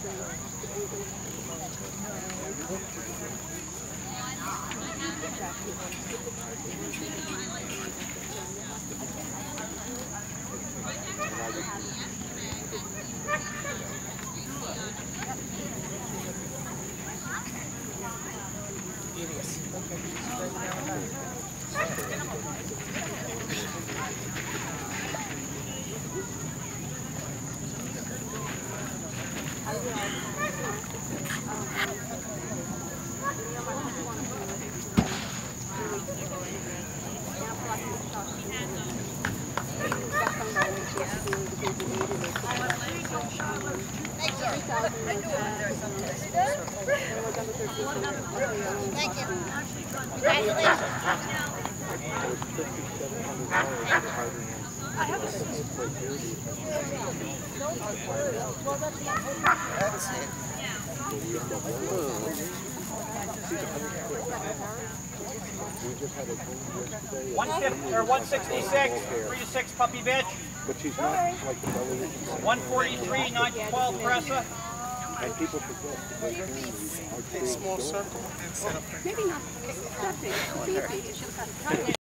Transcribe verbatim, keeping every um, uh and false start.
Thank you. Congratulations. One fifty or one sixty-six, three to six puppy bitch. But she's not like the belly. One forty-three, nine to twelve Pressa. And people forget. Small circle and set up. Maybe not.